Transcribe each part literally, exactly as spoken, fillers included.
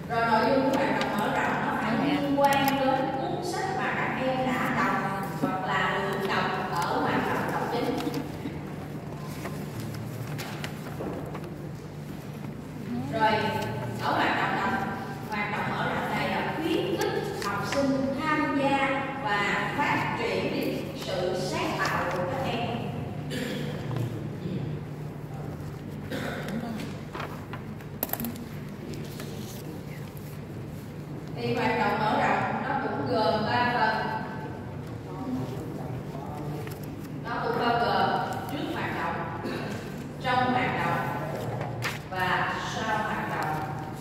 Rồi nội dung của hoạt động mở rộng nó phải liên quan đến cuốn sách mà các em đã đọc hoặc là được đọc ở hoạt động đọc chính. Rồi ở hoạt động đọc, hoạt động mở rộng này là khuyến khích học sinh tham gia và phát triển sự sáng tạo của các em. Thì hoạt động mở rộng nó cũng gồm ba phần. Nó cũng bao gồm trước hoạt động, trong hoạt động và sau hoạt động.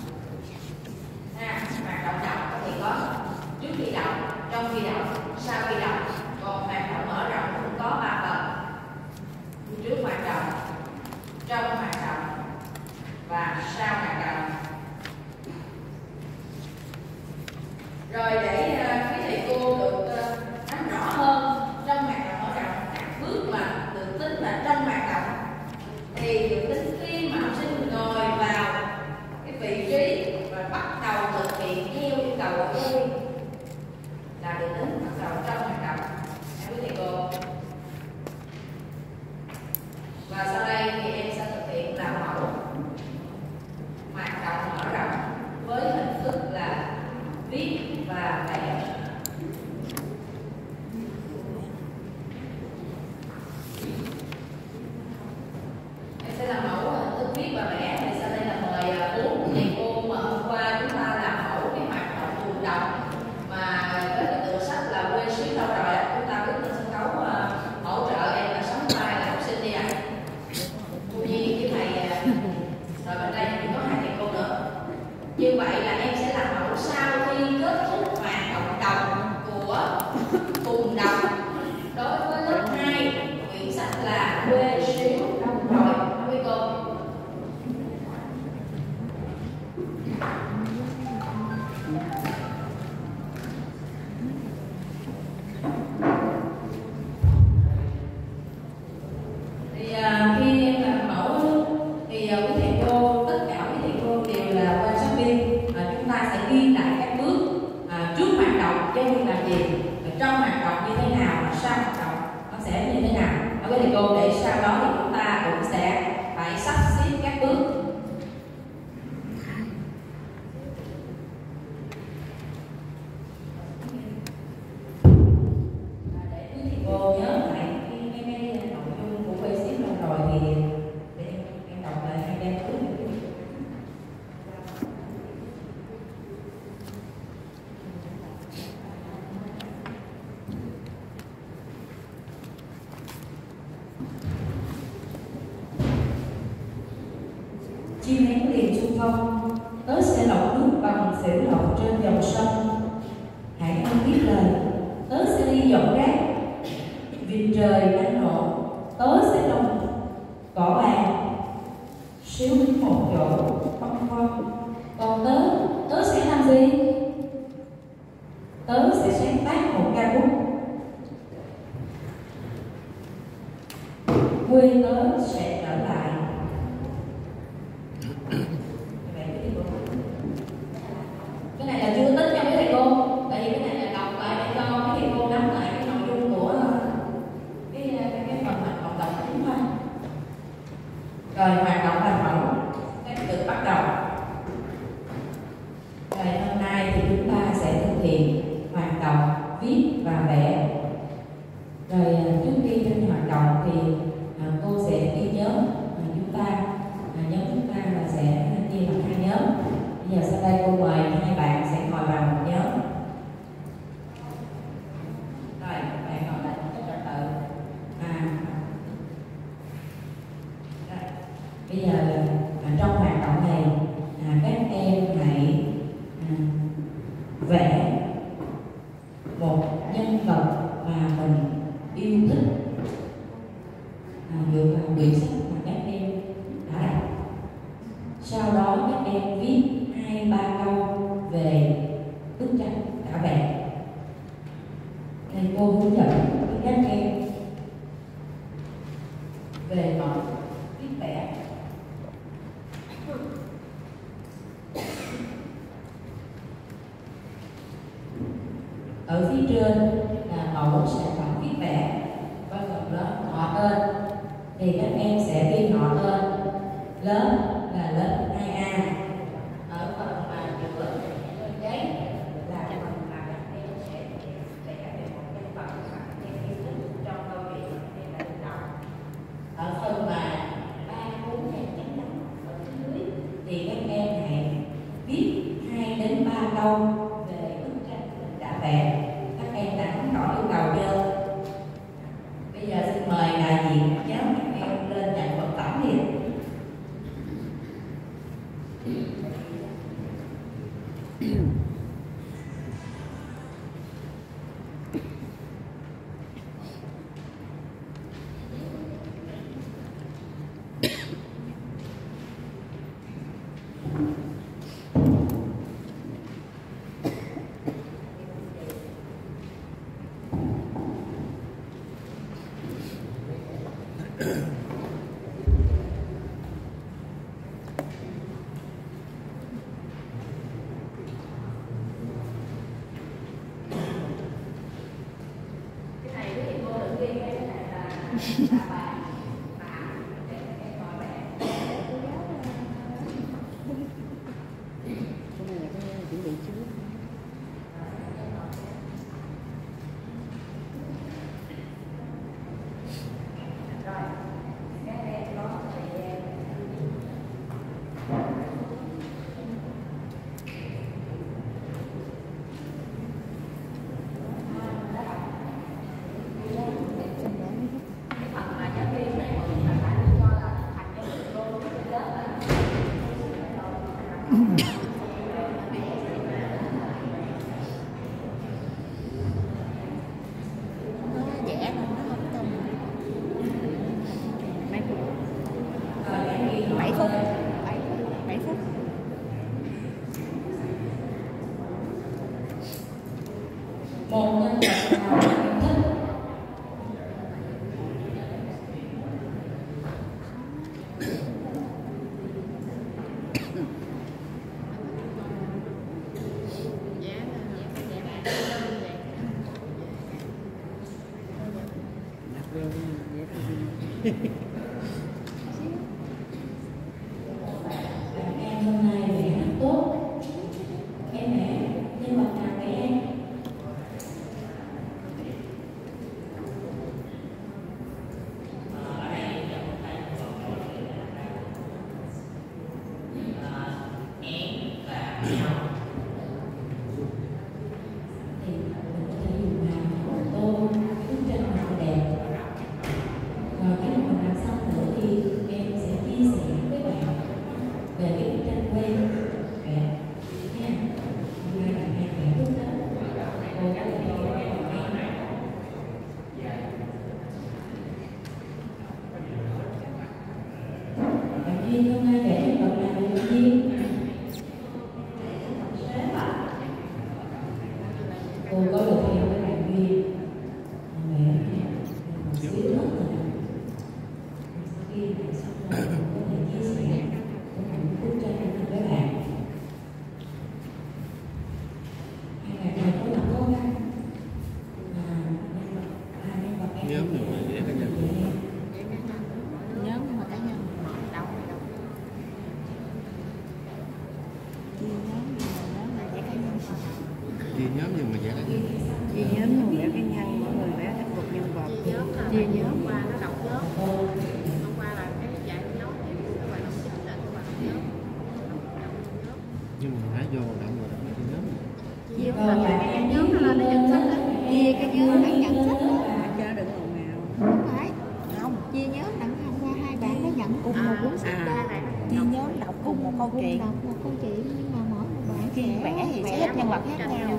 À, hoạt động đọc thì có trước khi đọc, trong khi đọc, sau khi đọc. Còn hoạt động mở rộng cũng có ba phần: trước hoạt động, trong hoạt động và sau hoạt động. Rồi để uh, quý thầy cô được uh, nắm rõ hơn trong hoạt động mở rộng các bước mà được tính là trong hoạt động thì được tính khi mà học sinh ngồi vào cái vị trí và bắt đầu thực hiện theo yêu cầu của tôi là được tính bắt đầu trong hoạt động nha quý thầy cô. Và sau đây thì em sẽ thực hiện làm mẫu hoạt động mở rộng với hình thức là viết và vẽ. Em sẽ làm mẫu hình thức viết và vẽ. Thì sau đây là mời bốn thầy cô mà hôm qua chúng ta làm mẫu cái hoạt động cùng đọc mà với cái tựa sách là quê xứ đâu rồi. Chúng ta bước lên sân khấu hỗ trợ em là sống tay là học sinh đi ạ. Cô Nhi với thầy rồi bên đây thì có hai thầy cô nữa. Như vậy là em sẽ làm mẫu sau khi kết thúc hoạt động đọc của cùng đọc đối với lớp hai, quyển sách là quê xứ đâu rồi quý cô. Thì à, khi em làm mẫu thì à, quý thầy cô, tất cả quý thầy cô đều là quan sát viên. À, chúng ta sẽ ghi lại các bước à, trước hoạt động giáo viên làm gì, trong hoạt động như thế nào, và sau hoạt động nó sẽ như thế nào. À, quý thầy cô để sau đó thì chúng ta cũng sẽ phải sắp xếp các bước. À, để quý thầy cô nhớ lại cái cái cái nội dung của quê xứ đâu rồi thì để em, em đọc lại hai đem trước. Chim én liền xung phong, tớ sẽ lọc nước bằng phễu lọc trên dòng sông. Hãy ăn biết lời, tớ sẽ đi dọn rác. Vì trời đang nổ, tớ sẽ trồng cỏ bàn, xíu một chỗ băng phong. Còn tớ, tớ sẽ làm gì? Tớ sẽ sáng tác một ca khúc. Quê tớ sẽ trở lại. Cái này là chưa tính cho mấy thầy cô, tại vì cái này là đọc lại để cho mấy thầy cô nắm lại cái nội dung của cái cái, cái phần hoạt động đọc chính thôi. Rồi hoạt động làm mẫu, các từ bắt đầu. Rồi hôm nay thì chúng ta sẽ thực hiện hoạt động viết và vẽ. Rồi trước khi đến hoạt động thì cô sẽ ghi nhớ Ở phía trên là mẫu sản phẩm viết vẽ và phần lớp họ tên, thì các em sẽ ghi họ tên. Lớp là lớp hai A. Ở phần mà chữ lớp trên giấy là phần mà các em sẽ vẽ về một nhân vật mà các em yêu thích trong câu chuyện hay là hành động. Ở phần mà ba bốn hàng chấm đóng ở phía dưới thì các em hãy viết hai đến ba câu về bức tranh mình đã vẽ. Các em đã nắm rõ yêu cầu chưa? Bây giờ xin mời đại diện giáo các em lên nhận vật phẩm đi. Một nhân vật nào em thích? Em hôm nay vẽ rất tốt. Em vẽ nhân vật nào vậy em? Duyên hôm nay vẽ nhân vật nào vậy Duyên? Sếp ạ. Cô có được theo với bạn Duyên. Mẹ một xíu nữa rồi. Sau khi bạn xong rồi có thể chia sẻ của một bức tranh với bạn. Hai bạn này có gặp khó khăn mà nhân vật hai nhân vật em nhóm rồi mà vẽ cá nhân. Nhóm mà cá nhân đâu đâu chia nhóm nhưng mà nhóm là vẽ cá nhân, Chia nhóm nhưng mà vẽ cá nhân. chia nhóm nhưng mà vẽ cá nhân, mọi người vẽ thành một nhân vật. Chia nhóm qua nó đọc lớp, hôm qua là cái dạy nhóm các bạn đọc chính là các bạn đọc nhóm. Nhưng mà hãy vô động rồi đọc cái nhóm. Chia là cái nhóm nó lên để nhận sách đó. Chia cái nhóm đặng nhận sách đó cho nó đừng ồn ào. Không phải, không chia nhóm đặng hôm qua hai bạn nó nhận cùng một cuốn sách À, ra này. Chia nhóm đọc cùng một câu chuyện, đọc một câu chuyện nhưng mà mỗi một bạn Khi sẽ vẽ thì sẽ hết nhân vật khác nhau.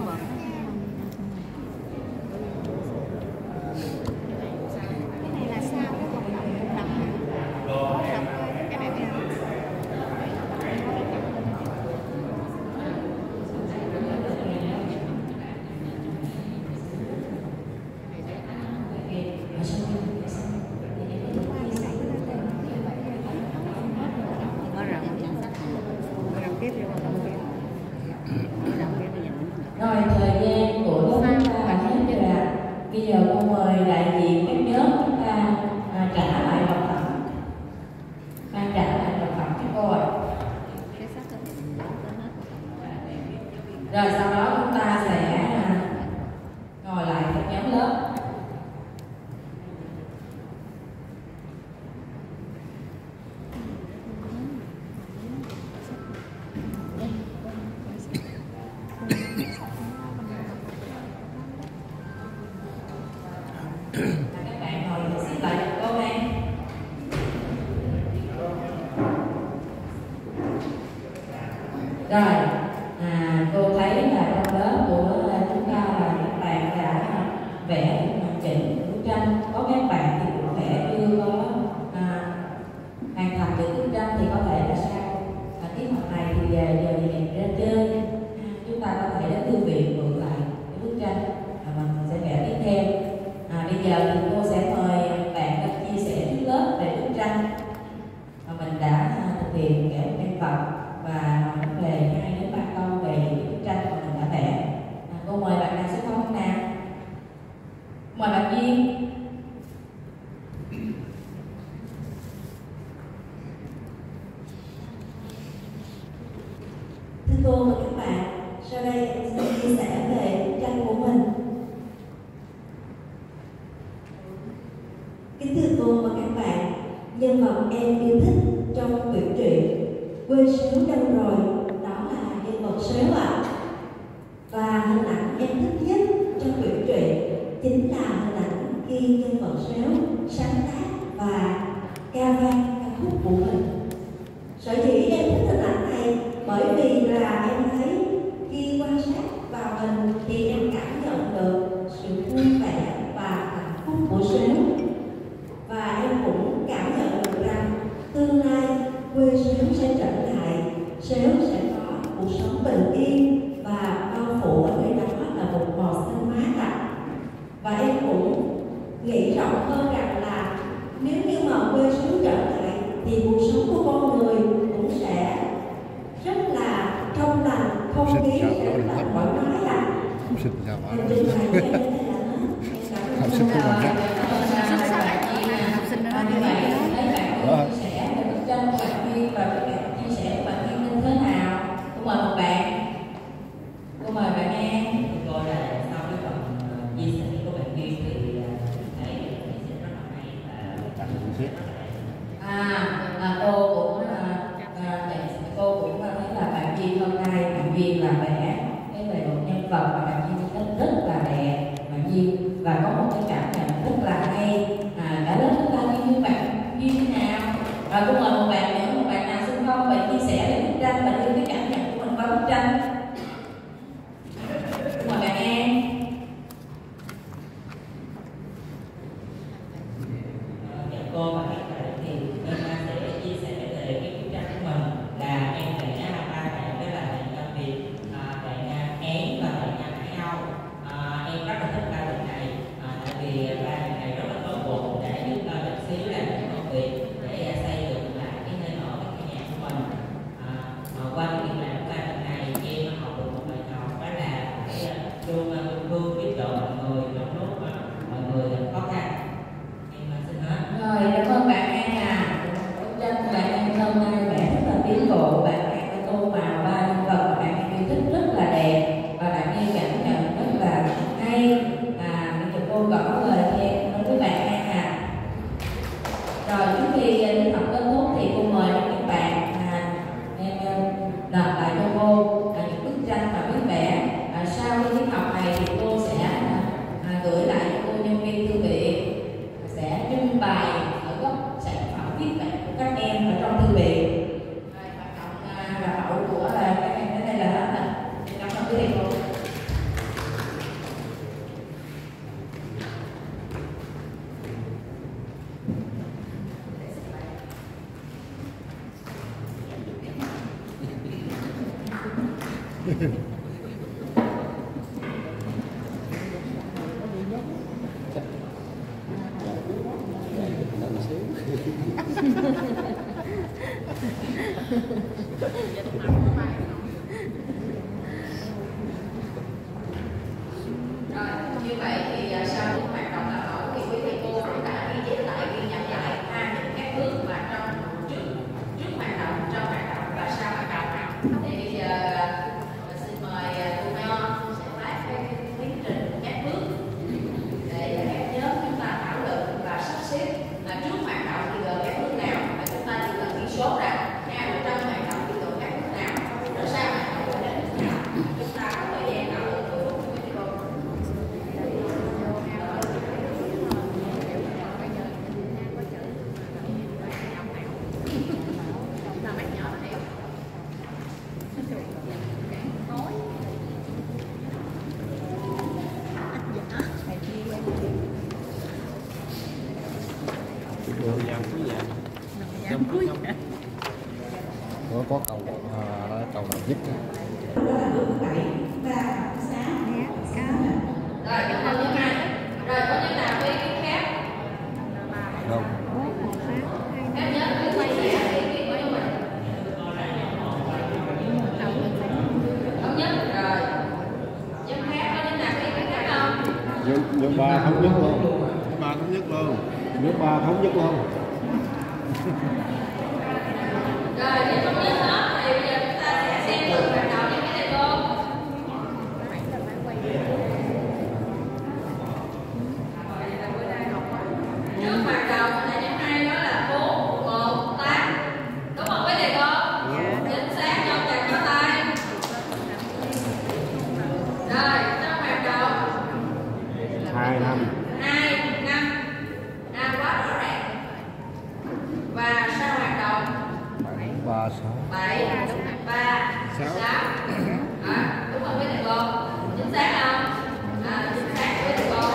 Cái này là sao cái hoạt động hoạt động này? Hoạt động coi cái này nè. Rồi thời Rồi sau đó chúng ta sẽ à, ngồi lại theo nhóm lớp. Các bạn ngồi xích lại một câu này. Rồi, à, cô thấy là trong lớp của chúng ta là các bạn đã vẽ hoàn chỉnh bức tranh. Có các bạn thì cũng vẽ chưa có à, hoàn thành được bức tranh thì có thể là sau à, tiết học này thì về giờ thì ra chơi à, chúng ta có thể đến thư viện mượn lại cái bức tranh và mình sẽ vẽ tiếp theo. À, bây giờ thì cô sẽ mời bạn đã chia sẻ trước lớp về bức tranh mà mình đã à, thực hiện vẽ một nhân vật và nói về hai đến ba câu về những bức tranh mà mình đã vẽ. À, cô mời bạn nào số không nào? Mời bạn Duyên. Thưa cô và các bạn, sau đây em sẽ chia sẻ về bức tranh của mình. Kính thưa cô và các bạn, nhân vật em yêu thích trong quyển truyện Quê Sếu đâu rồi, đó là nhân vật Sếu ạ. À. Và hình ảnh em thích nhất trong quyển truyện chính là hình ảnh khi nhân vật Sếu sáng tác và ca vang ca khúc của mình. Sở dĩ em thích hình ảnh này bởi vì là em thấy khi quan sát vào mình thì em cảm nhận được sự vui vẻ và hạnh phúc của Sếu. Và em cũng cảm nhận được rằng tương lai quê Sếu sẽ trở lại, Sếu sẽ có cuộc sống bình yên và bao phủ ở nơi đó là một màu xanh mát ạ. Và em cũng nghĩ rộng hơn rằng là nếu như mà quê Sếu trở lại thì cuộc sống của con người cũng sẽ rất là trong lành, không khí sẽ rất là thoải mái ạ. Học sinh sao Em trình bày cho em đây là học sinh không còn khác. Học sinh nó Như vậy thấy bạn có chia sẻ về bức tranh của bạn Duyên và các bạn chia sẻ của bạn Duyên như thế nào? Cô mời một bạn. Cô mời bạn An. Cô là sau cái phần chia sẻ của bạn Duyên thì thấy chia sẻ rất là hay và À, à cô cũng à, à, cô cũng thấy là bạn Duyên hôm nay bạn Duyên là vẽ cái về một nhân vật mà bạn Duyên thích rất là đẹp bạn Duyên và có một cái cảm nhận rất là hay. À, cả lớp chúng ta như như bạn Duyên thế nào? Rồi cô mời một bạn nữa, một bạn nào xung phong bạn chia sẻ về bức tranh và đưa cái cảm nhận của mình qua bức tranh. Mời bạn An. Dạ cô và các bạn thì em sẽ chia sẻ về cái bức tranh của mình là em vẽ ba bạn, đó là bạn Văn Việt, bạn Én và bạn Hải Âu. À, em rất là thích ba bạn này à, tại vì ba bạn này rất là tốt bụng để giúp cho đại sứ làm những công việc để xây dựng lại cái nơi ở cái căn nhà của mình. À, qua cái việc làm của ba bạn này em học được một bài học, đó là phải luôn luôn biết đỡ mọi người trong lúc mà mọi người gặp khó khăn. Em xin hết. Rồi, cảm ơn bạn An à. Bức tranh của bạn An hôm nay vẽ rất là tiến bộ, bạn An đã tô màu ba nhân vật mà bạn An yêu thích rất là đẹp và bạn An cảm nhận rất là hay. À, bây giờ cô gõ lời thêm nói với bạn An à. Rồi trước khi đến học kết thúc thì cô mời các bạn à, em đọc lại cho cô à, những bức tranh mà biết vẽ. À, sau cái tiết học này thì cô sẽ à, gửi lại cho cô nhân viên thư viện sẽ trưng bày ở góc sản phẩm viết vẽ của các em ở trong thư viện. Hoạt động là hậu của là các em đến đây là hết rồi. Cảm ơn quý thầy cô. Rồi, như vậy thì uh, sau những hoạt động là mẫu thì quý thầy cô cũng đã ghi chép lại, ghi nhận lại ha những các bước mà trong trước trước hoạt động, trong hoạt động và sau hoạt động. Thì bây giờ uh, xin mời vàng cuối vàng. Dám cuối. Nó có cầu à, đó, cầu nào nhất á. Nè, cao. Rồi cảm ơn nhóm hai. Rồi có nhóm nào có ý kiến khác? Không. Bốn, một, sáu, hai, Em nhớ phải chia sẻ ý kiến của chúng mình. Thống nhất rồi. Nhóm khác có nhóm nào có ý kiến khác không? Nhóm, nhóm ba thống nhất luôn. Nhóm ba thống nhất luôn. Nhóm ba thống nhất luôn. Rồi nếu thống nhất đó thì bây giờ chúng ta sẽ xem từng hoạt động những cái này cô. Trước hoạt động là nhóm hai đó là bốn, một, tám. Đúng không quý thầy cô? Chính xác, trong chặt có tay. Rồi, trong hoạt động Hai năm. hai, năm. À, quá rõ ràng. Và sau hoạt động Bảy, ba, sáu. bảy, ba, Sáu. sáu. À, đúng không quý thầy cô? Chính xác không? À, chính xác quý thầy cô.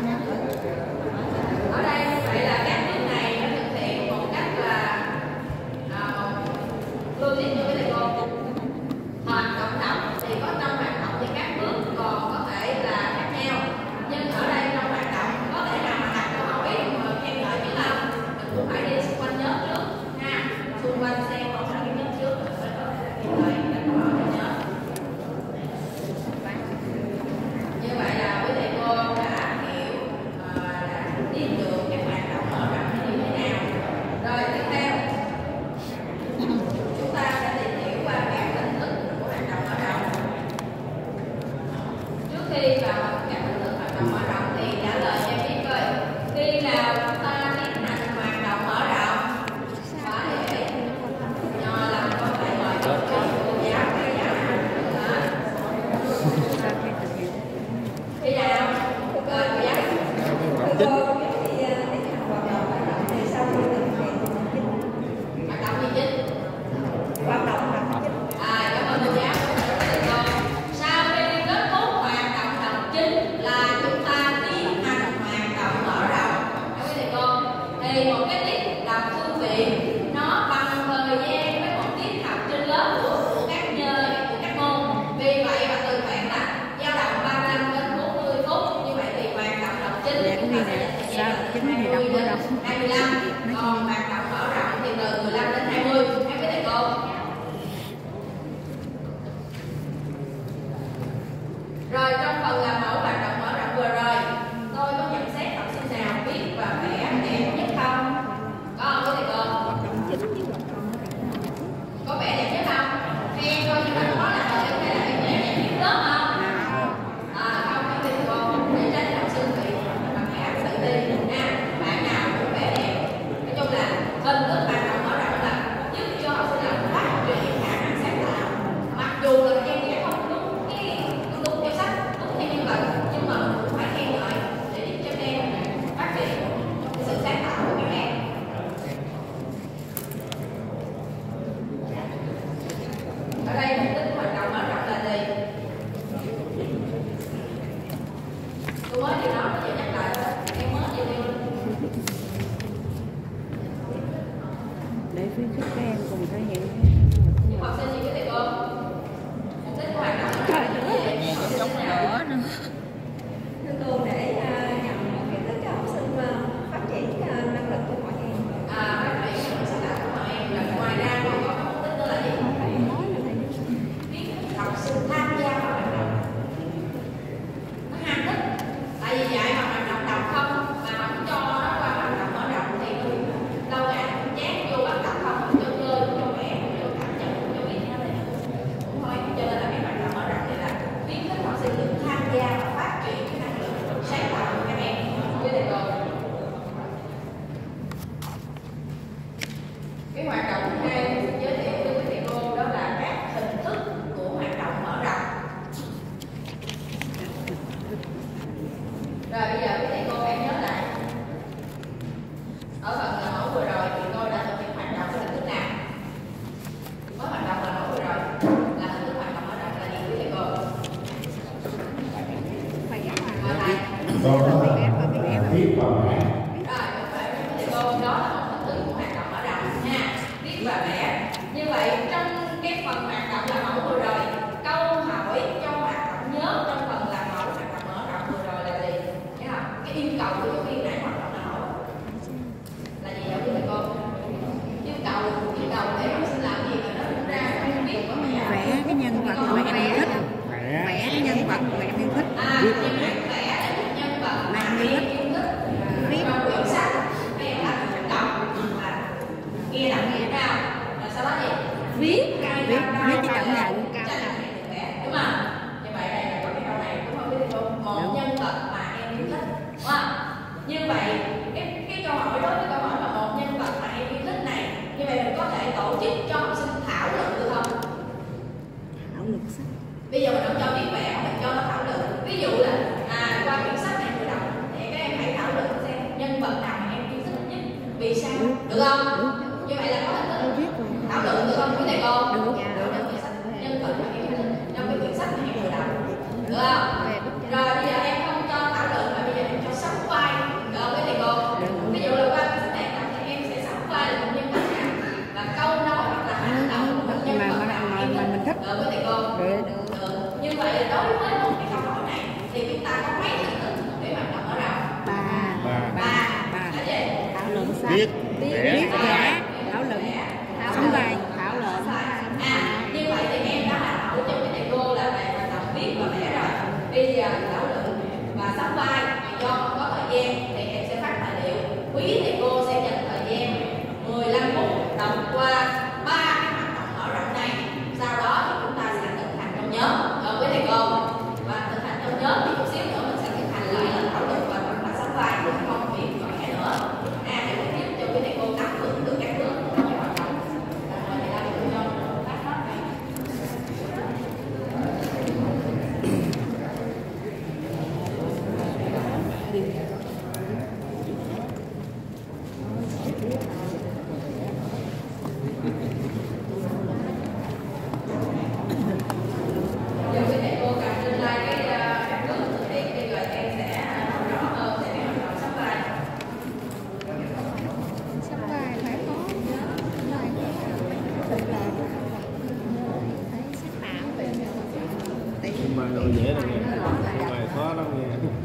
Ở đây như vậy là các bước này nó thực hiện một cách là à, một logic như quý thầy cô. Hoạt động động thì có trong hoạt động thì các bước còn có thể là khác nhau, nhưng ở đây trong hoạt động có thể nào mà đặt câu hỏi mà khen ngợi biết không? Mình cũng phải đi xung quanh nhóm trước ha, xung quanh xem còn là cái nhóm trước rồi mới có thể là khen ngợi đặt câu hỏi cho nhóm. Như vậy là quý thầy cô đã hiểu uh, đã biết được các hoạt động mở rộng như thế nào. Rồi tiếp theo chúng ta sẽ tìm hiểu qua các hình thức của hoạt động mở rộng. Trước khi vào các hình thức hoạt động mở rộng thì trả lời cho em biết coi khi nào chúng ta tiến hành hoạt động mở rộng. Có thể nhờ làm có thể mời các cô giáo các giáo hả? Khi nào rồi cô giáo hoạt động gì chính? À, cảm ơn cô giáo. Sau khi kết thúc hoạt động học chính là chúng ta tiến hành hoạt động mở rộng. Các quý thầy cô, thì một cái tiết đọc thư viện nó bằng thời gian với một tiết học trên lớp của, của các nhờ của các môn. Vì vậy mà từ khoảng là dao động ba mươi lăm đến bốn mươi phút. Như vậy thì hoạt động học chính Dạ, chúng ta cái sẽ gì nè? Sao? Chính thì đọc mở rộng. hai mươi lăm. Còn hoạt động mở rộng thì từ mười lăm đến hai mươi. Các quý thầy cô. Rồi trong phần làm mẫu hoạt động mở rộng vừa rồi, tôi có nhận xét học sinh nào viết và vẽ đẹp nhất không? Có không quý thầy cô? Có vẽ đẹp nhất không? Em coi như là có là học sinh hay là em vẽ đẹp nhất lớp không? À không, quý thầy cô, để tránh học sinh bị bằng áp tự ti nha. Bạn nào cũng vẽ đẹp động mà em yêu thích. À, nhân vật vẽ là một nhân vật mà em yêu thích. Viết trong quyển sách hay là hoạt động mà nghe đọc nghe nào là sau đó gì? Viết Viết viết cái cảm nhận. Đúng không? Như vậy đây là có cái câu này đúng không? Cái câu một nhân vật mà em yêu thích, đúng không? Như vậy cái cái câu hỏi đó, cái câu hỏi là một nhân vật mà em yêu thích này, như vậy mình có thể tổ chức cho học sinh thảo luận được không? Thảo luận sách. Bây giờ mình không cho viết vẽ, mình cho nó thảo luận. Ví dụ là à qua quyển sách này vừa đọc thì các em hãy thảo luận xem nhân vật nào mà em yêu thích nhất, vì sao? Được không? Như vậy là có hình thức thảo luận được không quý thầy cô? Được. Nhân vật mà em yêu thích trong cái quyển sách mà em vừa đọc, được không? Rồi bây giờ em không cho thảo luận mà bây giờ em cho sóng vai, được không quý thầy cô? Ví dụ là qua quyển sách này đọc thì em sẽ sóng vai là một nhân vật nào và câu nói hoặc là hành động của một nhân vật nào mà em mình thích, được quý thầy cô? Được. Như vậy là đối với một cái câu hỏi này thì chúng ta có mấy hình thức để hoạt động ở đâu? Ba. Ba. Ba. Là gì? Thảo luận sách. Viết, Viết vẽ. vẽ. Thảo luận. Sóng vai. Thảo luận. À, như vậy thì em đã làm mẫu cho cái thầy cô là về hoạt động viết và vẽ rồi. Bây giờ thảo luận và sóng vai, do không có thời gian thì em sẽ phát tài liệu. Quý thầy cô sẽ dành thời gian mười lăm phút đọc qua ba cái hoạt động mở rộng này. Sau đó thì chúng ta sẽ thực hành trong nhóm, được với thầy cô. Và thực hành trong nhóm thì chút xíu nữa mình sẽ thực hành lại là thảo luận và và sóng vai, chứ không viết và vẽ nữa. À, để giúp cho quý thầy cô nắm vững được các bước trong cái hoạt động. Rồi thì ta được cho các đó này. Giờ quý thầy cô cần trên lại cái các bước thực hiện thì rồi em sẽ rõ hơn về cái hoạt động sóng vai. Sóng vai phải có. Vai. Thật là thấy sáng tạo về tiền. Nhưng mà đồ dễ đâu nghe. Bài khó lắm nghe.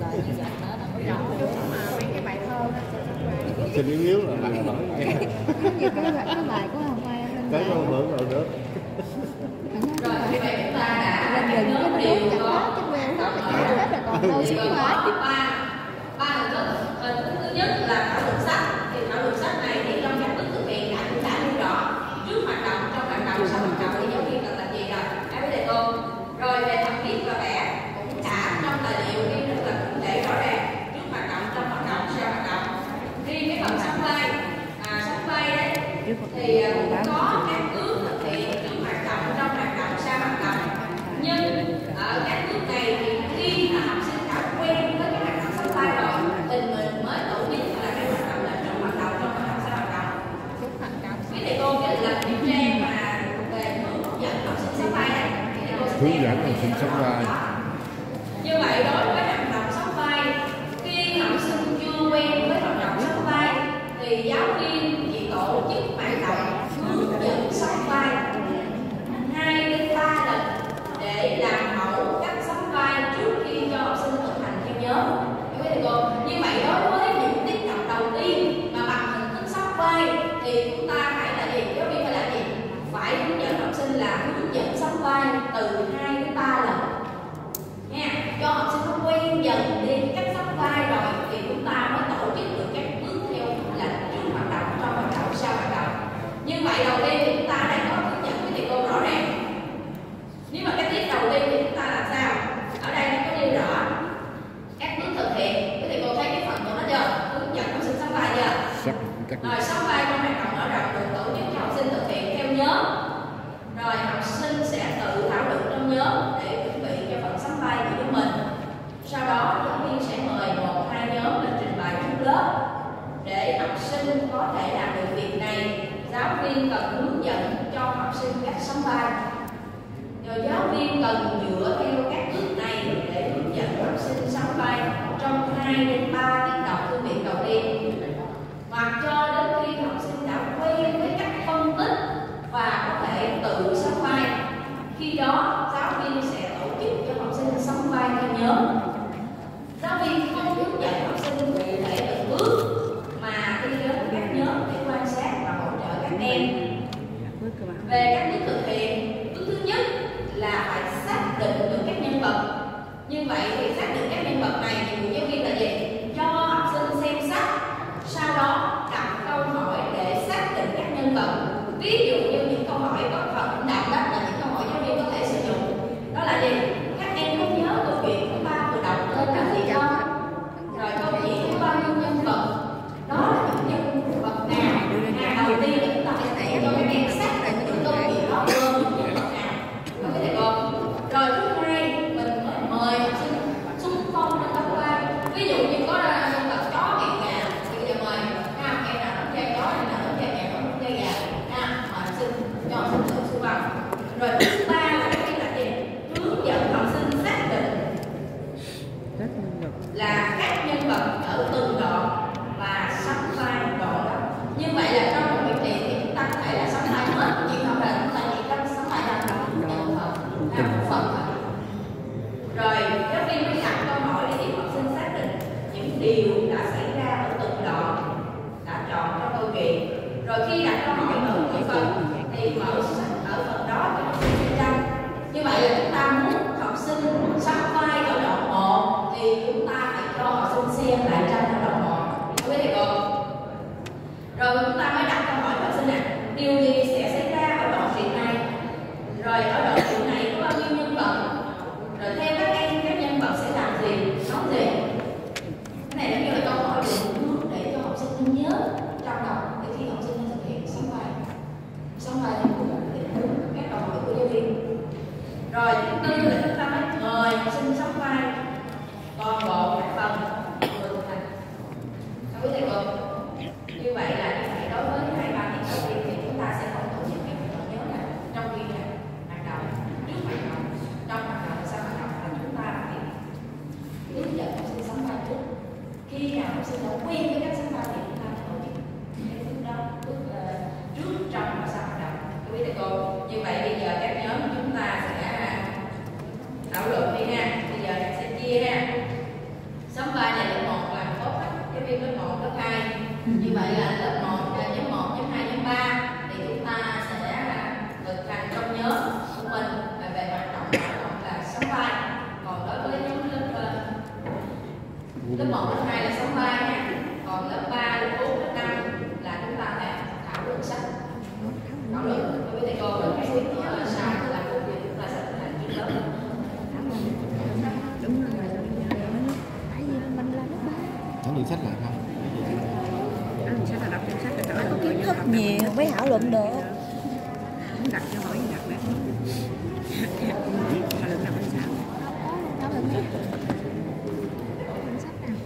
Mấy cái bài thơ Xin yếu yếu là làm nổi nghe. Như cái bài, cái bài của Hồng Mai lên Cái con hưởng rồi nữa. Rồi như vậy chúng ta đã lên đừng cái nó đốt chặt đó cái quên đó là chết hết rồi còn đâu xíu có quá. ba ba hình thức. Hình thức thứ nhất là thảo luận sách. Thì thảo luận sách này thì trong các bước thực hiện đã cũng đã nêu rõ trước hoạt động, trong hoạt động, sau hoạt động thì giáo viên cần làm gì rồi, ai biết thầy cô. Rồi về phần viết và vẽ cũng đã trong tài liệu ghi rất là cụ thể rõ ràng trước hoạt động, trong hoạt động, sau hoạt động. Riêng cái phần sóng vai, à, sóng vai đấy thì à, cũng có các bước thực hiện trước hoạt động, trong hoạt động, sau hoạt động. Nhưng ở các bước này thì khi mà học sinh đã quen với cái hoạt động sóng vai rồi thì mình mới tổ chức là cái hoạt động là trong hoạt động, trong hoạt động, sau hoạt động. Quý thầy cô cái lần kiểm tra mà về hướng dẫn học sinh sóng vai này thì thầy cô sẽ Hướng dẫn học sinh sóng vai. Như vậy đối với hoạt động sóng vai, khi học sinh chưa quen với hoạt động sóng vai thì giáo viên chỉ tổ chức hoạt động Như vậy thì xác định các nhân vật này thì giáo viên là gì? Cho học sinh xem sách, sau đó đặt câu hỏi để xác định các nhân vật. Ví dụ như những câu hỏi có phần đọc đó là những câu hỏi giáo viên có thể sử dụng. Đó là gì? Các em có nhớ câu chuyện của ba vừa đọc tên là gì không? Rồi câu chuyện có bao nhiêu nhân vật? Đó là những nhân vật nào? À, đầu tiên là chúng ta phải cho các em xác định những câu chuyện đó gồm những nhân vật nào. Có cái này không? Rồi thứ hai, mình mới mời học sinh xung phong lên đóng vai. Ví dụ như có nhân vật chó kẹt gà thì bây giờ mời ha, em nào đóng vai chó, em nào đóng vai gà, đóng vai gà ha, mời học sinh cho học sinh tự xung phong. Rồi thứ ba là cái là gì? Hướng dẫn học sinh xác định là các nhân vật ở từng đoạn và sắm vai đoạn đó. Như vậy là trong một việc thì chúng ta có thể là sắm vai hết, nhưng không là chúng ta chỉ có sắm vai ra là một phần. Rồi giáo viên mới đặt câu hỏi để giúp học sinh xác định những điều đã xảy ra ở từng đoạn đã chọn trong câu chuyện. Rồi khi đặt câu hỏi ở mỗi phần thì mở sách ở phần đó cho học sinh xem trong. Như vậy là chúng ta muốn học sinh sắm vai ở đoạn một thì chúng ta phải cho học sinh xem lại tranh ở đoạn một. Có biết được không? Rồi chúng ta mới đặt câu hỏi cho học sinh này, điều gì sẽ xảy ra ở đoạn truyện này? Rồi ở đoạn truyện này có bao nhiêu nhân vật? Rồi theo các em, các nhân vật sẽ làm gì, nói gì? Cái này giống như là câu hỏi định hướng để cho học sinh nhớ trong đầu để khi học sinh thực hiện sắm vai. Sắm vai là một định hướng các câu hỏi của giáo viên. Rồi thứ tư là chúng ta mới mời học sinh sắm vai toàn bộ các phần vừa thực hành. Không biết thầy cô? Như vậy là như vậy đối với hai ba tiết đầu tiên thì chúng ta sẽ không tổ chức các hoạt động nhớ là trong khi hoạt động, trước hoạt động, trong hoạt động, sau hoạt động là chúng ta phải hướng dẫn học sinh sắm vai trước. Khi nào học sinh đã quen với cách sắm vai thì chúng ta tổ chức cái bước đó, bước uh, trước, trong và sau hoạt động. Quý vị thầy cô, như vậy bây giờ các nhóm chúng ta sẽ thảo luận đi ha. Bây giờ sẽ chia ha. Sắm vai này lớp một làm tốt hết, giáo viên lớp một, lớp hai. Như vậy là lớp một, nhóm một, nhóm hai, nhóm ba thì chúng ta sẽ thực hành trong nhóm của mình và về hoạt động hoạt động là sắm vai. Còn đối với nhóm lớp lớp một, lớp hai là sắm vai ha. Còn lớp ba, lớp bốn, lớp năm là chúng ta sẽ thảo luận sách. Thảo luận với thầy cô rồi cái buổi sau là công việc chúng ta sẽ thực hành trước lớp. Đúng rồi, tại vì mình là lớp ba. Thảo luận sách là không? Sách là đọc trong sách để Có kiến thức nhiều mới thảo luận được. Không đặt cho hỏi đặt đấy. Thảo luận làm sao? Thảo luận đi. Cuốn sách nào?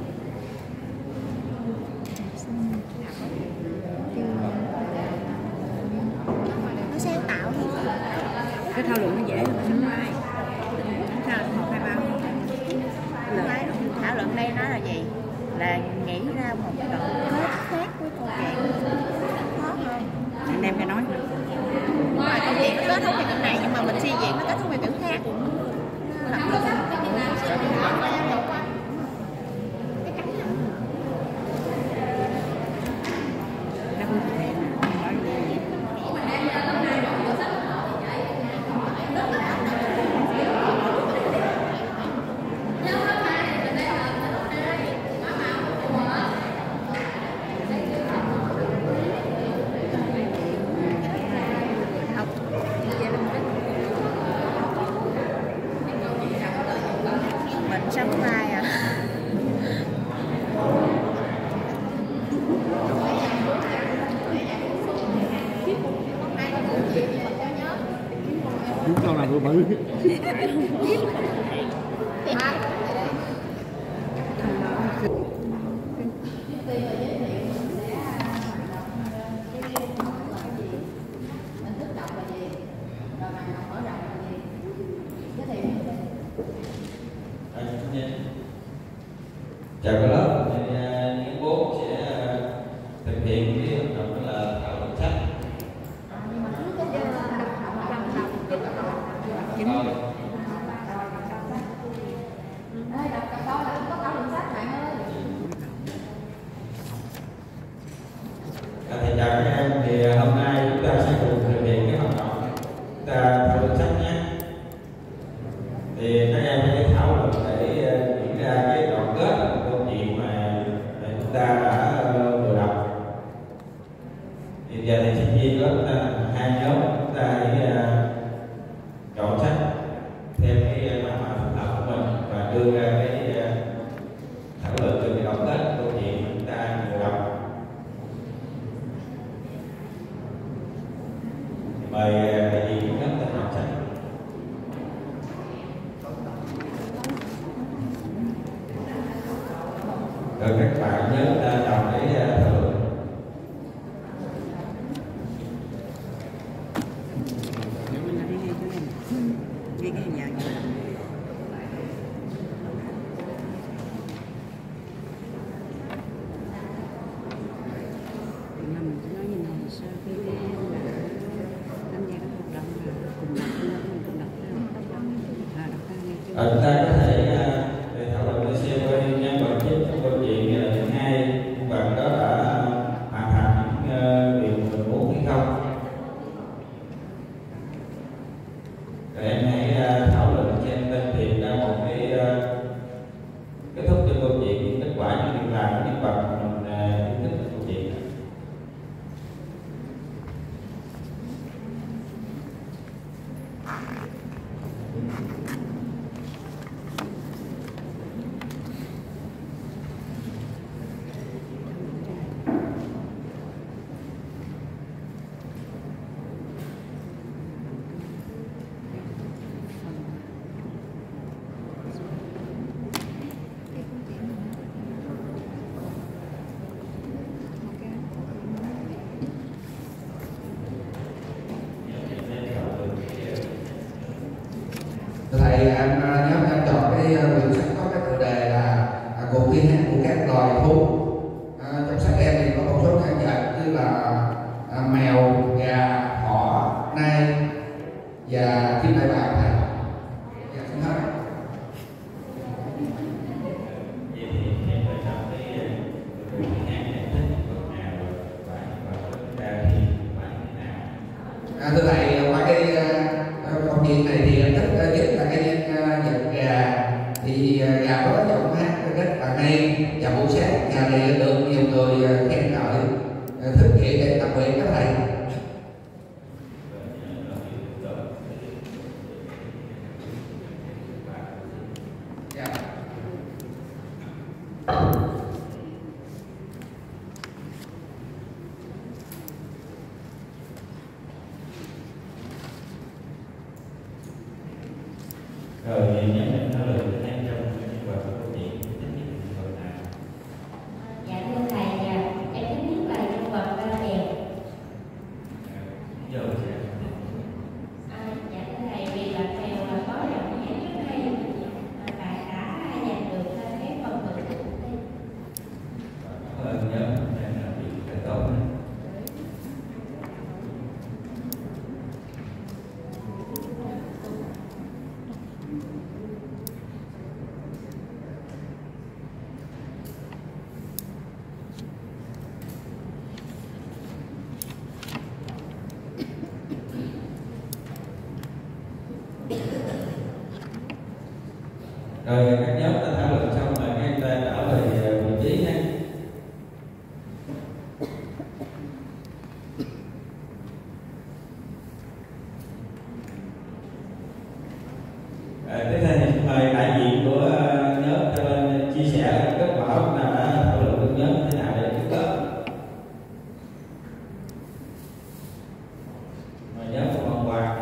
Nó sáng tạo thôi. Cái thảo luận nó dễ mà sắm vai. Sao một hai ba Lời thảo luận đây nói là gì? Là nghĩ ra một cái đoạn kết khác với câu chuyện. Khó không? anh em cái nói Ngoài câu chuyện nó kết thúc về kiểu này nhưng mà mình suy diễn nó kết thúc về kiểu khác. Là được. Mình sắm vai à. Chúng con làm vừa bự. Chào cả lớp, nhóm bốn sẽ thực hiện cái hoạt động đó là thảo luận sách. Thầy chào các em, thì hôm nay chúng ta sẽ cùng thực hiện cái hoạt động chúng ta thảo luận sách nhé. Thì các em phải thảo luận để diễn ra cái đoạn kết câu chuyện mà chúng ta đã vừa đọc. Hiện giờ thì sinh viên đó chúng ta hai nhóm, chúng ta hãy chọn sách theo cái mặt mà phù hợp của mình và đưa ra cái thảo luận về cái đoạn kết câu chuyện mà chúng ta vừa đọc. Mời đại diện nhóm tên đọc sách. Rồi các bạn nhớ đọc để thảo luận. Ờ, chúng ta có thể uh, thảo luận xem coi nhân vật chính trong câu chuyện là những hai nhân vật đó đã hoàn thành những uh, điều mình muốn hay không. Rồi em hãy uh, thảo luận xem tên tìm ra một cái uh, kết thúc cho câu chuyện, những kết quả những việc làm của nhân vật mình uh, yêu thích câu chuyện. Thầy anh nhóm em chọn cái quyển sách có cái tựa đề là cuộc thi hát của các loài thú. À, trong sách em thì có một số nhân vật như là à, mèo, gà, thỏ, nai và chim đại bàng thầy. Dạ xin hết. À, thưa thầy, qua cái câu chuyện này thì em thích nhất là cái nhân vật gà. Thì gà có giọng hát rất là hay và buổi sáng gà này được nhiều người khen ngợi, thích nghĩa để tập luyện các thầy. Yeah. Rồi nhóm mình thảo luận với em trong nhân vật của câu chuyện thích nhất nhân vật nào? Dạ thưa thầy, dạ, em thích nhất là nhân vật mèo. Giờ sẽ À, dạ thưa thầy, vì là mèo là có giọng hát rất hay và đã giành được cái phần thưởng của cuộc thi. cảm ơn nhóm đang làm việc rất tốt. Rồi các nhóm đã thảo luận xong rồi, các em ta đảo về vị trí ha. À, tiếp theo thì mời đại diện của nhóm cho bên chia sẻ kết quả chúng ta đã thảo luận với nhóm thế nào để kết thúc. Mời nhóm của Văn Quang.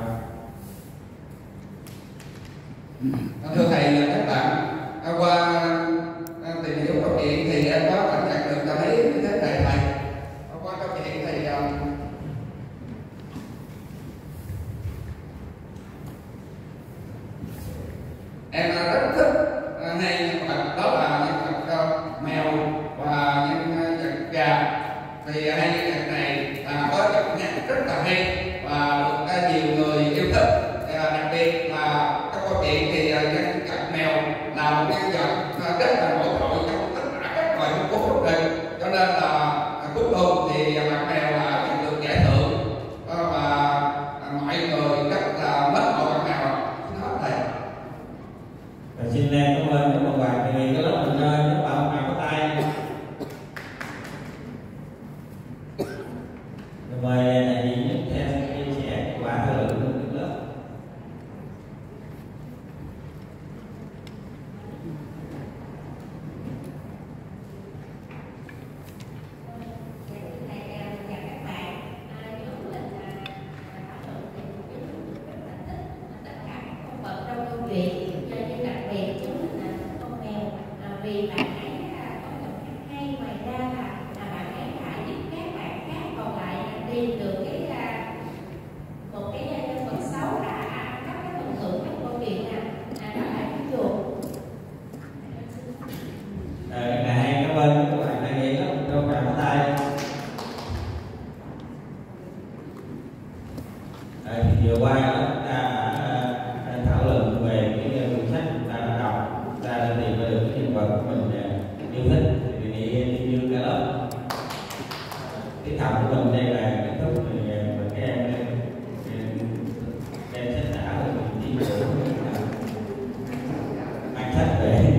Thưa thầy và các bạn, qua tìm hiểu câu chuyện thì em có cảm nhận được là thấy như thế này thầy. Qua câu chuyện thì em rất thích hay nhân vật đó là nhân vật mèo và nhân vật gà. Thì hai nhân vật này là có giọng hát rất là hay và được nhiều người yêu thích. Đặc biệt là trong câu chuyện thì nhân vật mèo là một nhân vật rất là nổi trội trong tất cả các loài thú của cuộc đời, cho nên là cuối cùng thì bạn mèo là nhận được giải thưởng và mọi người rất là mến mộ bạn mèo. Nói thầy. Xin cảm ơn các bạn bạn thì cái lớp mình chơi các bạn bạn có tay. Mời đại diện theo chia sẻ kết quả thảo luận của lớp. Vì bạn ấy có giọng hát hay, ngoài ra là, là bạn ấy đã giúp các bạn khác còn lại tìm được cái một cái nhân vật xấu đã các cái phần thưởng trong câu chuyện nè, là đó là cái chuột. Rồi, này cảm ơn các bạn đã nghĩ lắm, cho bạn có tay. Rồi, thì vừa qua đó chúng ta đã thảo luận về cái cuốn sách chúng ta đã đọc, chúng ta đã tìm ra được cái nhân vật của mình yêu thích, thì nghĩ như cái lớp cái thầm của mình đây là kết thúc thì các em em sẽ trả được những gì mang sách về.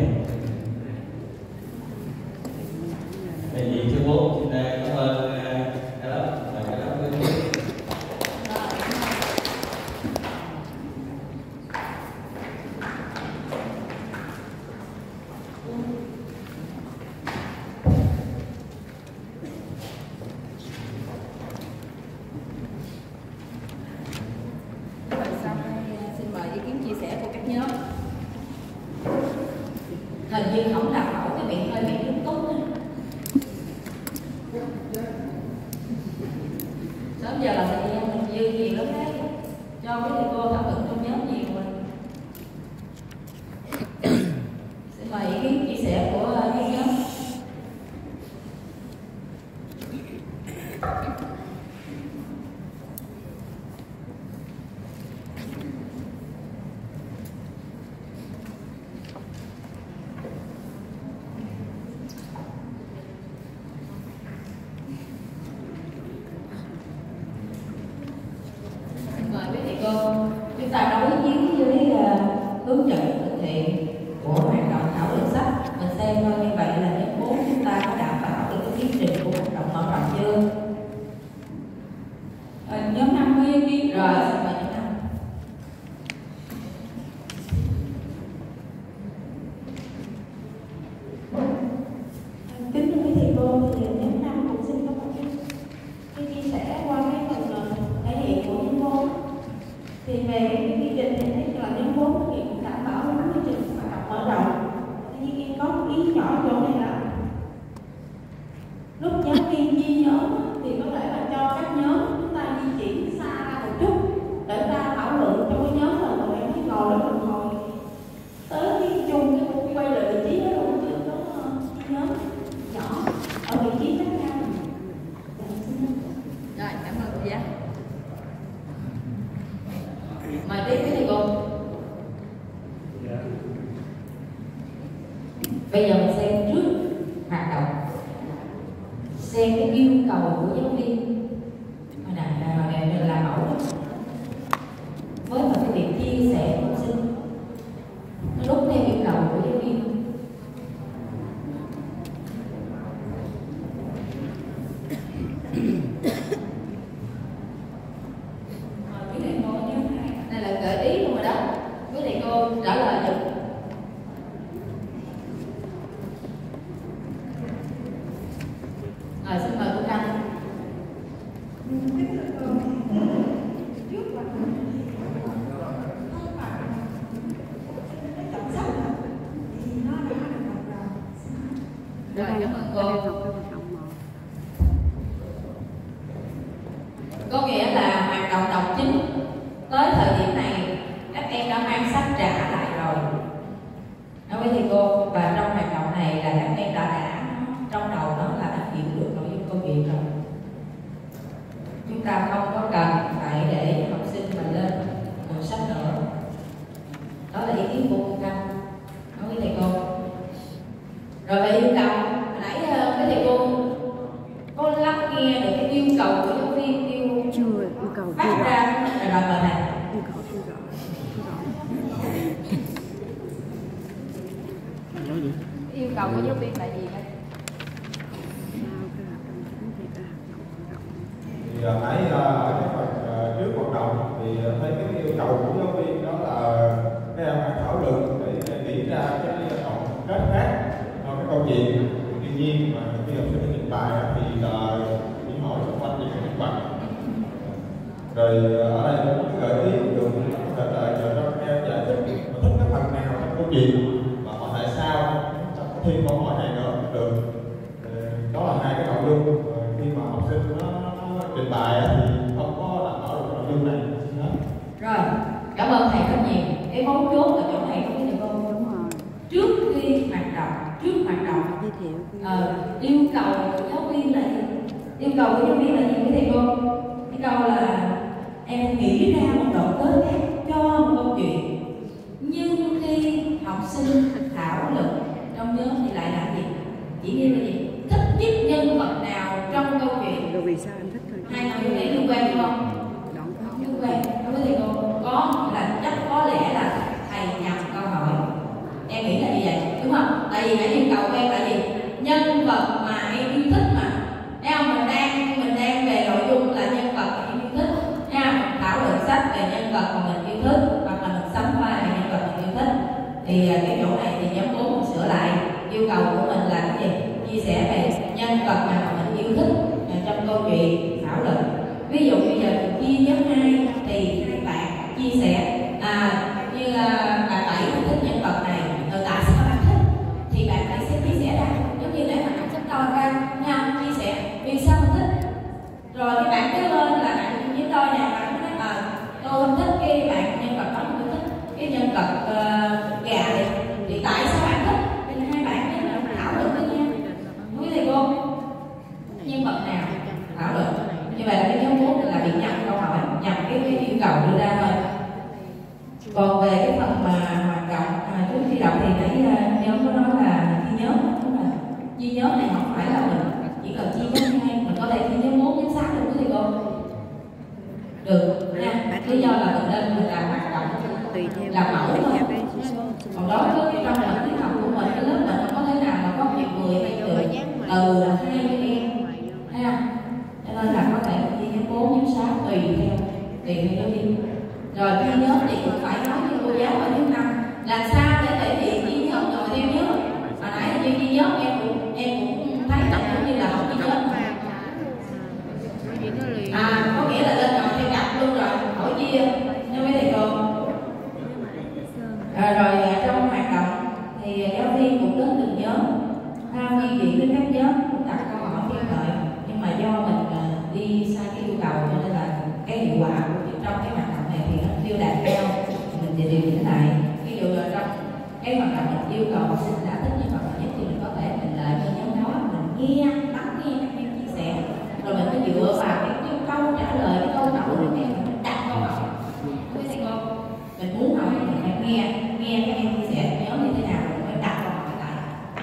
Đại diện số bốn xin cảm ơn cái lớp và cái lớp với hình như không đào khẩu cái miệng hơi bị lúng túng. Sớm giờ là thời gian mình dư nhiều lắm đấy, cho cái thầy cô thảo luận trong nhóm nhiều rồi. Xin mời ý kiến chia sẻ của các nhóm. Chúng ta đã ý kiến với uh, hướng dẫn thực hiện của hoạt động thảo luận sách, mình xem coi như vậy là nhóm bốn chúng ta có đảm bảo được cái tiến trình của hoạt động mở rộng chưa? À, nhóm năm có ý kiến rồi, xin mời nhóm năm. Kính thưa quý thầy cô, thì nhóm năm cũng xin có một cái chia sẻ qua cái phần thể hiện của nhóm bốn. Thì về cái quy trình thì thấy là nhóm bốn thì cũng đảm bảo đúng quy trình hoạt động mở rộng. Tuy nhiên có một ý nhỏ chỗ này là lúc giáo viên chia nhóm thì có thể là cho các nhóm chúng ta di chuyển xa ra một chút để ta thảo luận trong cái nhóm, là tụi em thấy ngồi lại một hồi tới cái chung cái cuộc quay lại vị trí đó luôn, chứ có nhóm nhỏ ở vị trí khác nhau. Rồi, cảm ơn cô giáo. Mời tiếp với thầy cô. Bây giờ mình xem trước hoạt động, xem cái yêu cầu của giáo viên mà là làm mẫu với một cái việc chia sẻ học sinh nó đúng theo yêu cầu của giáo viên. Đây là gợi ý luôn rồi đó, quý thầy cô trả lời được. Rồi xin mời cô Trâm. Rồi cảm ơn cô. Có nghĩa là hoạt động đọc chính tới thời điểm này các em đã mang sách trả lại rồi. Nói với thầy cô, và trong hoạt động này là các em đã đã trong đầu đó là đã hiểu được nội dung câu chuyện rồi. Chúng ta không có cần phải để học sinh mà lên ngồi sách nữa. Đó là ý kiến của cô Trâm. Nói với thầy cô. Rồi về yêu cầu, nãy với thầy cô Yêu cầu của giáo viên là gì đây? Thì nãy ở cái phần trước hoạt động thì thấy cái yêu cầu của giáo viên đó là các em phải thảo luận để nghĩ ra cái đoạn kết khác cho cái câu chuyện. Tuy nhiên mà khi học sinh trình bày thì là những hỏi xung quanh những cái bằng. Rồi ở đây có cái gợi ý được có thể là cho các em giải thích mà thích cái phần nào trong câu chuyện và họ tại sao thêm câu hỏi này nữa cũng được. Đó là hai cái nội dung khi mà học sinh nó, nó trình bày thì không có đảm bảo được nội dung này. Rồi, cảm ơn thầy rất nhiều. Cái mấu chốt ở chỗ này không biết thầy cô. Trước khi hoạt động, trước hoạt động ờ, yêu cầu của giáo viên là gì? Yêu cầu của giáo viên là gì quý thầy cô? Cái câu là em nghĩ ra một đoạn kết khác cho một câu chuyện, nhưng khi học sinh thảo luận trong nhóm thì lại làm gì? Chỉ như là gì? Thích nhất nhân vật nào trong câu chuyện? Rồi vì sao anh thích thôi? Hai người này liên quan đúng không? Không liên quan. Không có thầy cô. Có là chắc có lẽ là thầy nhầm câu hỏi. Em nghĩ là như vậy, đúng không? Tại vì hãy yêu cầu em là gì? Nhân vật mà em yêu thích mà. Thấy không? Mình đang mình đang về nội dung là nhân vật mà em yêu thích. Ha, thảo luận sách về nhân vật mà mình yêu thích, hoặc là mình sắm vai về nhân vật mình yêu thích. Thì cái chỗ này thì nhóm bốn mình sửa lại. Yêu cầu của mình là cái gì? Chia sẻ về nhân vật mà mình yêu thích trong câu chuyện thảo luận. Ví dụ bây giờ chia nhóm hai thì hai bạn chia sẻ à, như là bạn Bảy thích nhân vật này, rồi tại sao bạn thích thì bạn Bảy sẽ chia sẻ ra, giống như để mà bạn sắp đo ra nha, chia sẻ vì sao mình thích. Rồi cái bạn kế lên là bạn với đôi này, bạn nói à, tôi không thích cái bạn nhân vật đó, tôi thích cái nhân vật uh, gà này, thì tại sao bạn thích? Nên hai bạn ấy thảo luận với nhau. Quý thầy cô, nhân vật nào thảo luận. Như vậy là cái nhóm bốn là bị nhầm câu hỏi, nhầm cái, cái yêu cầu đưa ra thôi. Còn về cái phần mà hoạt động à, trước khi đọc thì nãy nhóm có nói là chia nhóm, đúng là chia nhóm này không phải là mình chỉ cần chia nhóm hai, mình có thể chia nhóm bốn, nhóm sáu được quý thầy cô. Được nha. Lý do là mình nên mình làm hoạt động làm mẫu thôi. Còn đối với cái trong lớp tiết học của mình, cái lớp mình có thể nào mà có nhiều người hay được từ hai mươi em, thấy không? Cho nên là có thể chia nhóm bốn, nhóm sáu tùy theo tùy theo giáo viên. Rồi chia nhóm thì cũng phải nói với cô giáo ở nhóm năm làm sao để thể hiện chia nhóm rồi theo nhóm. Hồi nãy là chia nhóm em cũng em cũng thấy là giống như là không chia nhóm. À, có nghĩa là lên rồi theo cặp luôn rồi, hỏi chia cho mấy thầy cô. À, rồi trong hoạt động thì giáo viên cũng đến từng nhóm, tham ghi chuyện với các nhóm, cũng đặt câu hỏi khen ngợi. Nhưng mà do mình đi sai cái yêu cầu cho nên là cái hiệu quả của trong cái hoạt động này thì nó chưa đạt cao, mình sẽ điều chỉnh lại. Ví dụ là trong cái hoạt động mình yêu cầu học sinh đã thích nhân vật nhất thì mình có thể mình lại cho nhóm đó, mình nghe lắng nghe các em chia sẻ, rồi mình cứ dựa vào cái, cái câu trả lời, cái câu hỏi của các em, mình đặt câu hỏi. Quý thầy cô, mình muốn hỏi thì mình phải nghe nghe các em chia sẻ nhóm như thế nào, mình phải đặt câu hỏi lại.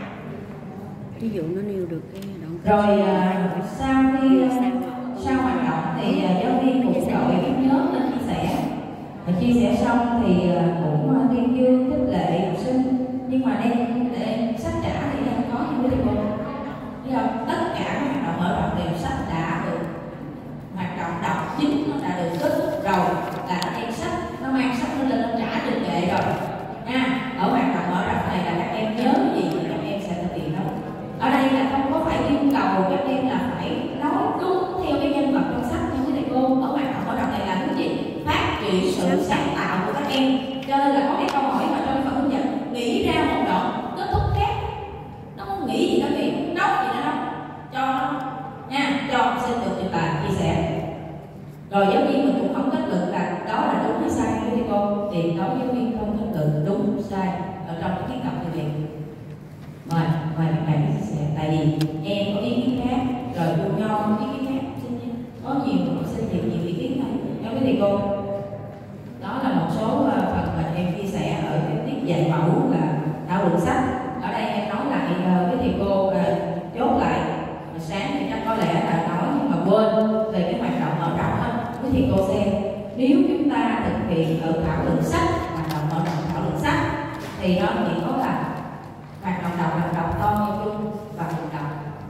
Ví dụ nó nêu được cái đoạn rồi uh, sau khi uh, sau hoạt động thì uh, giáo viên cũng gọi các nhóm lên chia sẻ. Và chia sẻ xong thì uh, cũng uh, tuyên dương khích lệ học sinh, nhưng mà đây để sách trả thì đang có như thế cô. Thấy không? Tất cả các hoạt động mở rộng đều sách đã được, hoạt động đọc chính nó đã được kết thúc rồi, là nó đem sách, nó mang sách nó lên nó trả trình kệ rồi. À, ở hoạt động mở rộng này là các em nhớ gì thì các em sẽ thực hiện đó. Ở đây là không có phải yêu cầu các em là phải nói đúng theo cái nhân vật trong sách như thế này cô. Ở hoạt động mở rộng này là cái gì? Phát triển sự sáng tạo của các em. Cho nên là có cái câu hỏi mà trong phần hướng dẫn nghĩ ra một đoạn kết thúc khác. Nó không nghĩ gì nó nghĩ, nói gì nó nói, cho nó nha, cho học sinh được trình bày chia sẻ. Rồi giáo viên mình cũng không kết luận là đó là đúng hay sai như thế cô. Thì đó giáo viên không kết luận đúng sai ở trong cái tiết học như vậy. Mời, mời các bạn chia sẻ. Tại vì em có ý kiến khác, rồi cô Nho có ý kiến khác, có nhiều học sinh thì nhiều ý kiến này. Cho quý thầy cô, đó là một số uh, phần mà em chia sẻ ở cái tiết dạy mẫu là thảo luận sách. Ở đây em nói lại uh, với thầy cô uh, chốt lại. Sáng thì chắc có lẽ là nói nhưng mà quên về cái hoạt động mở rộng đó. Quý thầy cô xem, nếu chúng ta thực hiện ở thảo luận sách, hoạt động mở rộng thảo luận sách thì nó chỉ có là hoạt động đọc là đọc to nghe chung và cùng đọc.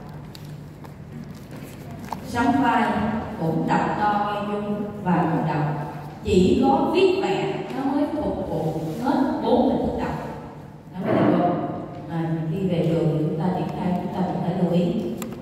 Sóng vai cũng đọc to nghe chung và cùng đọc. Chỉ có viết vẽ nó mới phục vụ hết bốn hình thức đọc. Đó mới là cô. À, khi về trường chúng ta triển khai chúng ta cũng phải lưu ý.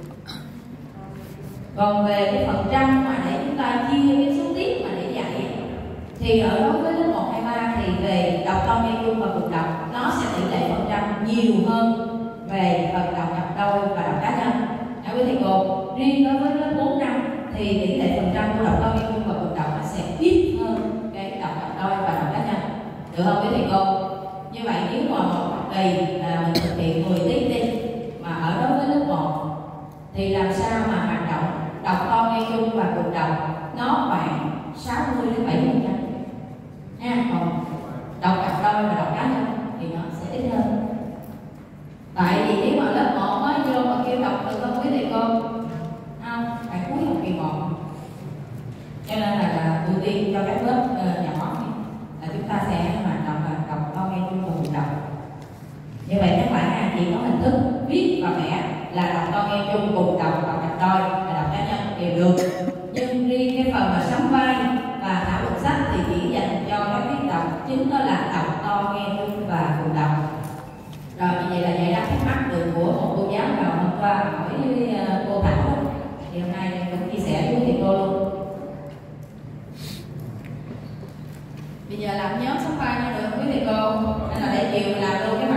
Còn về cái phần trăm mà để chúng ta chia cái số tiết mà để dạy thì ở đối với lớp một, hai, ba thì về đọc to nghe chung và cùng đọc nó sẽ tỷ lệ phần trăm nhiều hơn về phần đọc cặp đôi và đọc cá nhân. Hả quý thầy cô? Riêng đối với lớp bốn, năm thì tỷ lệ phần trăm của đọc to nghe chung và cùng đọc nó sẽ ít hơn cái đọc cặp đôi và đọc cá nhân. Được không quý thầy cô? Như vậy nếu mà một học kỳ là mình thực hiện mười tiết đi mà ở đối với lớp một thì làm sao mà hoạt động đọc to nghe chung và cùng đọc nó khoảng sáu mươi đến bảy mươi phần trăm nha. Còn đọc cặp đôi và đọc cá nhân thì nó sẽ ít hơn. Tại vì nếu mà lớp một mới vô mà kêu đọc được không quý thầy cô? Không, phải cuối học kỳ một. Cho nên là, là ưu tiên cho các lớp uh, nhỏ là chúng ta sẽ hoạt động là đọc to nghe chung và cùng đọc. Như vậy các bạn à, chỉ có hình thức viết và vẽ là đọc to nghe chung cùng đọc, đọc cặp đôi và đọc cá nhân đều được. Nhưng riêng cái phần mà sắm vai và thảo luận sách thì chỉ dành cho các tiết đọc chính đó là đọc to nghe chung và cùng đọc. Rồi như vậy là giải đáp thắc mắc từ của một cô giáo vào hôm qua hỏi với cô Thảo đó. Thì hôm nay cũng chia sẻ với thầy cô luôn. Bây giờ làm nhóm sắm vai nữa được quý thầy cô, nên là để chiều làm luôn cái